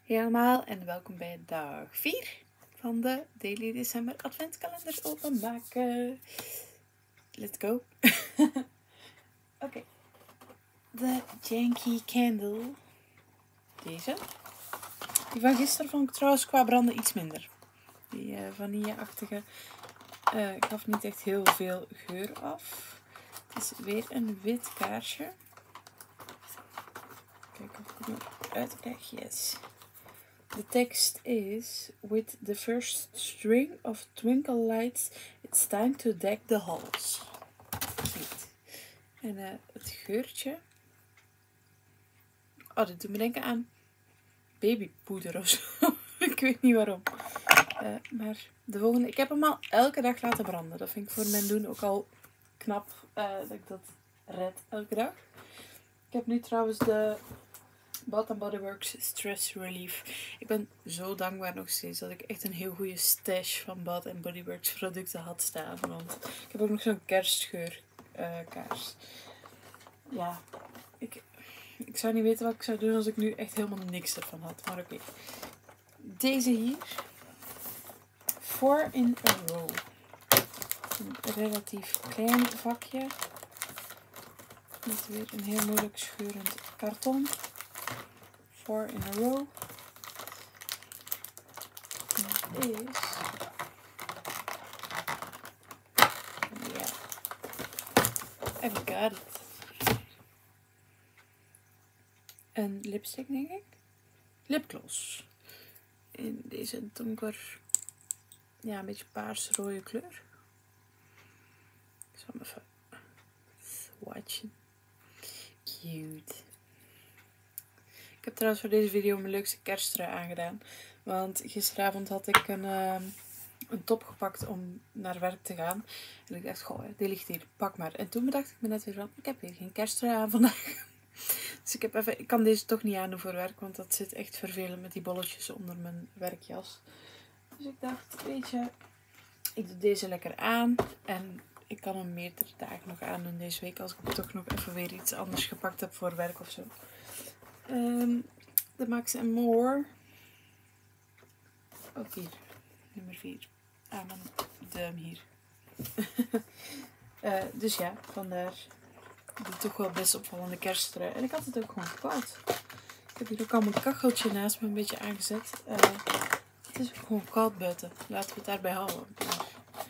Hey allemaal en welkom bij dag 4 van de Daily December Adventskalender openmaken. Let's go. Oké. De Janky Candle. Deze. Die van gisteren vond ik trouwens qua branden iets minder. Die vanille-achtige gaf niet echt heel veel geur af. Het is weer een wit kaarsje. Kijk of ik het nog uitkrijg. Yes. De tekst is: With the first string of twinkle lights, it's time to deck the halls. Cute. En het geurtje. Oh, dit doet me denken aan babypoeder of zo. Ik weet niet waarom. Maar de volgende. Ik heb hem al elke dag laten branden. Dat vind ik voor mijn doen ook al knap dat ik dat red elke dag. Ik heb nu trouwens de Bath & Body Works Stress Relief. Ik ben zo dankbaar nog steeds dat ik echt een heel goede stash van Bath & Body Works producten had staan. Want ik heb ook nog zo'n kerstgeur kaars. Ja, ik zou niet weten wat ik zou doen als ik nu echt helemaal niks ervan had. Maar oké. Deze hier. 4 in a row. Een relatief klein vakje. Met weer een heel moeilijk scheurend karton. 4 in a row. En is... Ja. I've got it. Een lipstick, denk ik. Lipgloss. In deze donker... Ja, een beetje paars-rode kleur. Ik zal hem even swatchen. Cute. Ik heb trouwens voor deze video mijn leukste kersttrui aangedaan. Want gisteravond had ik een top gepakt om naar werk te gaan. En ik dacht, goh, die ligt hier, pak maar. En toen bedacht ik me net weer van, ik heb weer geen kersttrui aan vandaag. Dus ik kan deze toch niet aandoen voor werk. Want dat zit echt vervelend met die bolletjes onder mijn werkjas. Dus ik dacht, weet je, ik doe deze lekker aan. En ik kan hem meerdere dagen nog aandoen deze week. Als ik toch nog even weer iets anders gepakt heb voor werk of zo. De Max & More. Ook hier. Nummer 4. Aan mijn duim hier. Dus ja, vandaar die toch wel best opvallende kersttrui. En ik had het ook gewoon koud. Ik heb hier ook al mijn kacheltje naast me een beetje aangezet. Het is ook gewoon koud buiten. Laten we het daarbij houden. Maar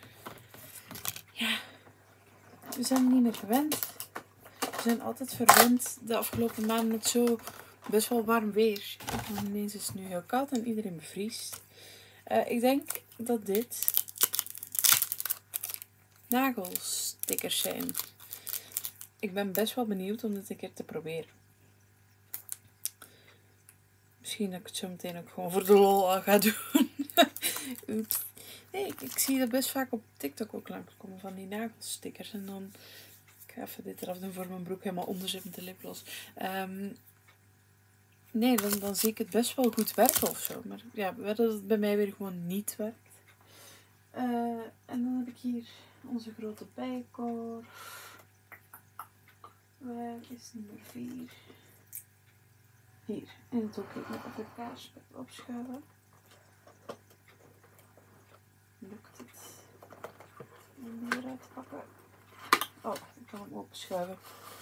ja, we zijn niet meer gewend. We zijn altijd verwend de afgelopen maanden met zo best wel warm weer. En ineens is het nu heel koud en iedereen bevriest. Ik denk dat dit nagelstickers zijn. Ik ben best wel benieuwd om dit een keer te proberen. Misschien dat ik het zo meteen ook gewoon voor de lol al ga doen. Oeps. Nee, ik zie dat best vaak op TikTok ook langskomen van die nagelstickers. En dan... Ik ga even dit eraf doen voor mijn broek helemaal onder zit met de lipgloss. Nee, dan zie ik het best wel goed werken of zo. Maar ja, dat het bij mij weer gewoon niet werkt. En dan heb ik hier onze grote bijenkorf. Waar is nummer 4? Hier, in het hokje met de kaars opschuiven. Lukt het? En die eruit pakken. Oh, ik kan hem opschuiven.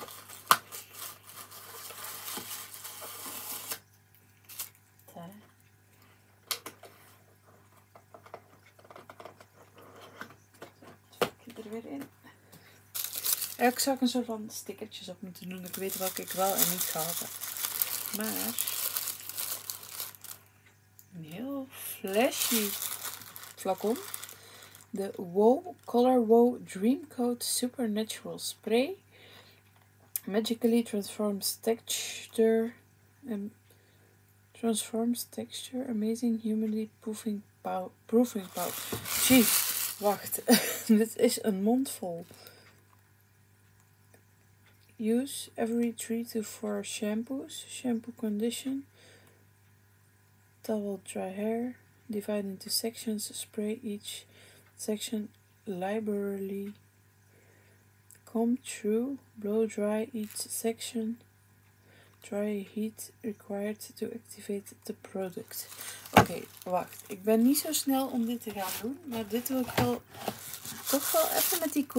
Daar. Er weer in. Eigenlijk zou ik een soort van stickertjes op moeten doen. Dat ik weet welke ik wel en niet gehad heb. Maar een heel flashy flacon. De Wow Color Wow Dreamcoat Supernatural Spray. Magically transforms texture. Amazing humidity proofing powder. Jeez. Wacht, dit is een mond vol. Use every 3 to 4 shampoos. Shampoo condition. Towel dry hair. Divide into sections. Spray each section liberally. Comb through. Blow dry each section. Dry heat required to activate the product. Oké, wacht. Ik ben niet zo snel om dit te gaan doen. Maar dit wil ik wel toch wel even met die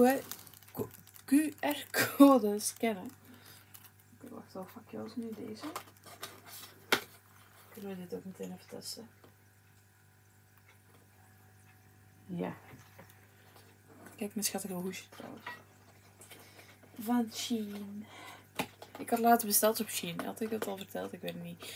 QR-code scannen. Oké, wacht. Wel fuck jou, is nu deze. Kunnen we dit ook meteen even testen? Ja. Kijk, mijn schattige hoesje trouwens. Van Shein. Ik had later besteld op Shein. Had ik dat al verteld? Ik weet het niet.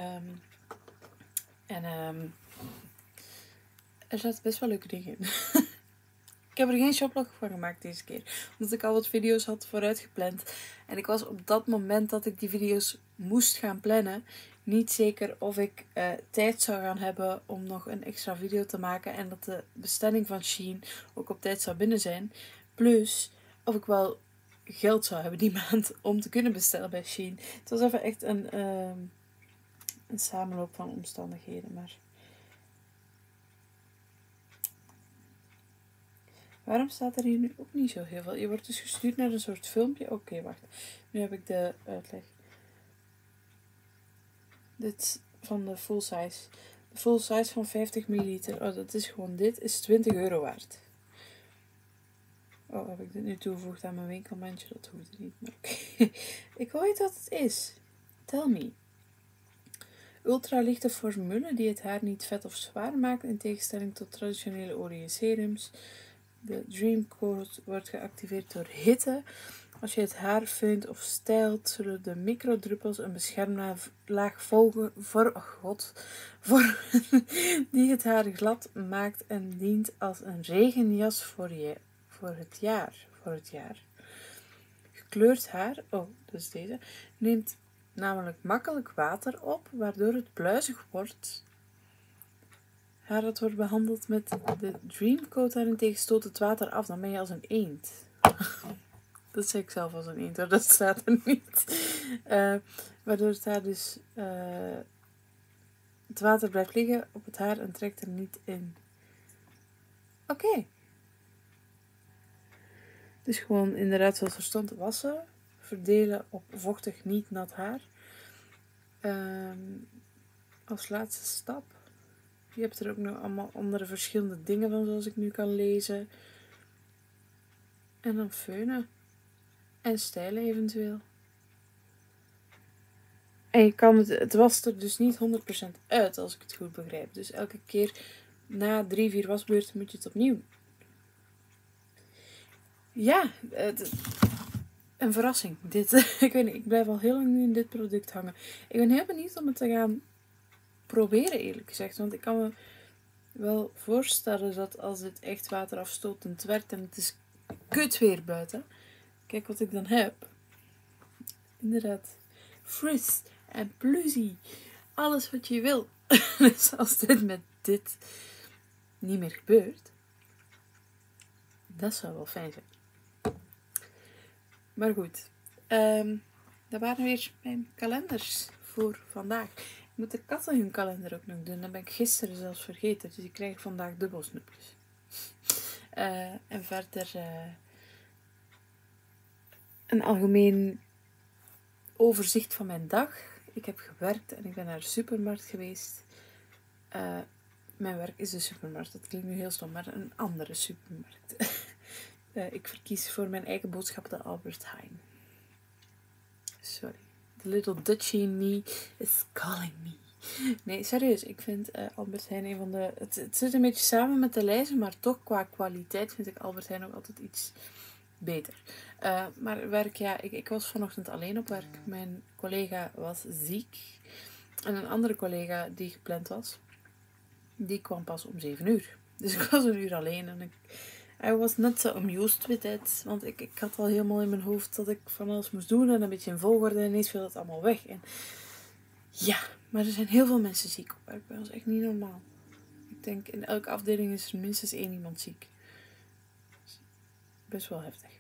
Er zaten best wel leuke dingen in. Ik heb er geen shoplog van gemaakt deze keer. Omdat ik al wat video's had vooruitgepland. En ik was op dat moment dat ik die video's moest gaan plannen niet zeker of ik tijd zou gaan hebben om nog een extra video te maken. En dat de bestelling van Shein ook op tijd zou binnen zijn. Plus of ik wel geld zou hebben die maand om te kunnen bestellen bij Shein. Het was even echt een samenloop van omstandigheden. Maar waarom staat er hier nu ook niet zo heel veel? Je wordt dus gestuurd naar een soort filmpje. Oké, wacht. Nu heb ik de uitleg. Dit van de full size. De full size van 50 milliliter. Oh, dat is gewoon dit. Is €20 waard. Oh, heb ik dit nu toegevoegd aan mijn winkelmandje? Dat hoeft niet. Maar oké. Ik wil weten wat het is. Tell me. Ultralichte formule die het haar niet vet of zwaar maakt. In tegenstelling tot traditionele olie en serums. De Dream Code wordt geactiveerd door hitte. Als je het haar feunt of stijlt, zullen de microdruppels een beschermlaag volgen die het haar glad maakt en dient als een regenjas voor het jaar. Gekleurd haar, dus deze, neemt namelijk makkelijk water op, waardoor het pluizig wordt. Haar dat wordt behandeld met de Dream Coat daarentegen stoot het water af. Dan ben je als een eend. Dat zeg ik zelf als een eend, hoor. Dat staat er niet. Waardoor het haar dus het water blijft liggen op het haar en trekt er niet in. Oké. Dus gewoon inderdaad zoals er stond, wassen. Verdelen op vochtig niet nat haar. Als laatste stap. Je hebt er ook nog allemaal andere verschillende dingen van, zoals ik nu kan lezen. En dan feunen. En stijlen eventueel. En je kan het wast er dus niet 100% uit, als ik het goed begrijp. Dus elke keer na 3-4 wasbeurten moet je het opnieuw doen. Ja, een verrassing. Dit. Ik weet niet, ik blijf al heel lang nu in dit product hangen. Ik ben heel benieuwd om het te gaan proberen, eerlijk gezegd. Want ik kan me wel voorstellen dat als dit echt waterafstotend werkt en het is kut weer buiten. Kijk wat ik dan heb. Inderdaad. Frizz en plussie. Alles wat je wil. Dus als dit met dit niet meer gebeurt. Dat zou wel fijn zijn. Maar goed. Dat waren weer mijn kalenders voor vandaag. Ik moet de katten hun kalender ook nog doen. Dat ben ik gisteren zelfs vergeten. Dus ik krijg vandaag dubbel snoepjes. En verder een algemeen overzicht van mijn dag. Ik heb gewerkt en ik ben naar de supermarkt geweest. Mijn werk is de supermarkt. Dat klinkt nu heel stom, maar een andere supermarkt. Ik verkies voor mijn eigen boodschap de Albert Heijn. Sorry. The little Dutchie in me is calling me. Nee, serieus. Ik vind Albert Heijn een van de... Het zit een beetje samen met de lijzen, maar toch qua kwaliteit vind ik Albert Heijn ook altijd iets beter. Maar werk, ja, ik was vanochtend alleen op werk. Mijn collega was ziek. En een andere collega die gepland was, die kwam pas om 7 uur. Dus ik was een uur alleen en I was not so amused with it. Want ik had al helemaal in mijn hoofd dat ik van alles moest doen en een beetje in volgorde en ineens viel het allemaal weg. En ja, maar er zijn heel veel mensen ziek op werk. Dat is echt niet normaal. Ik denk in elke afdeling is er minstens 1 iemand ziek. Best wel heftig.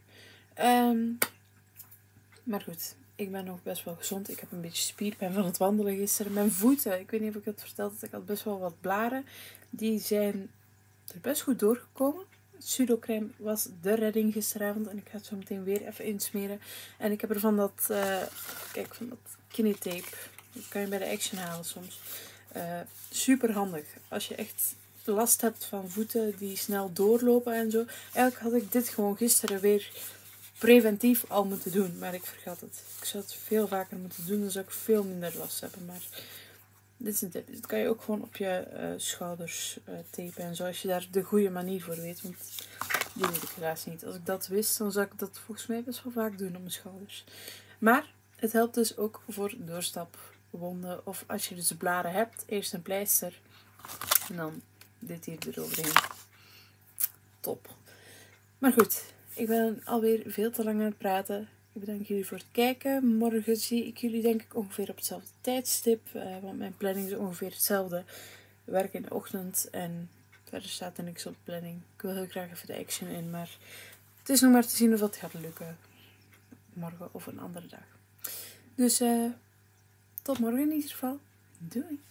Maar goed, ik ben nog best wel gezond. Ik heb een beetje spierpijn van het wandelen gisteren. Mijn voeten, ik weet niet of ik het verteld had, ik had best wel wat blaren. Die zijn er best goed doorgekomen. Sudocrème was de redding gisteravond. En ik ga het zo meteen weer even insmeren. En ik heb er van dat, van dat kinetape. Dat kan je bij de Action halen soms. Super handig. Als je echt last hebt van voeten die snel doorlopen en zo. Eigenlijk had ik dit gewoon gisteren weer preventief al moeten doen. Maar ik vergat het. Ik zou het veel vaker moeten doen. Dan zou ik veel minder last hebben. Maar dit is een tip. Dit kan je ook gewoon op je schouders tapen. En zo, als je daar de goede manier voor weet. Want die weet ik helaas niet. Als ik dat wist, dan zou ik dat volgens mij best wel vaak doen op mijn schouders. Maar het helpt dus ook voor doorstapwonden. Of als je dus blaren hebt, eerst een pleister. En dan dit hier eroverheen. Top. Maar goed, ik ben alweer veel te lang aan het praten. Ik bedank jullie voor het kijken. Morgen zie ik jullie denk ik ongeveer op hetzelfde tijdstip. Want mijn planning is ongeveer hetzelfde. Werk in de ochtend en verder staat er niks op de planning. Ik wil heel graag even de Action in, maar het is nog maar te zien of dat gaat lukken. Morgen of een andere dag. Dus tot morgen in ieder geval. Doei!